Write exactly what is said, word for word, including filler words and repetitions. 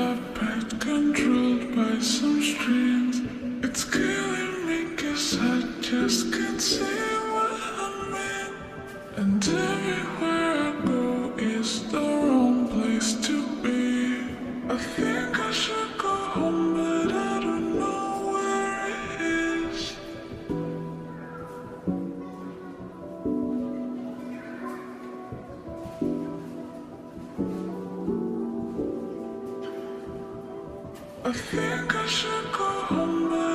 carpet controlled by some strings. It's killing me 'cause I just can't say what I mean. And everywhere I go is the wrong place to be. I think I should go home, but I don't know where it is. I think I should go home, but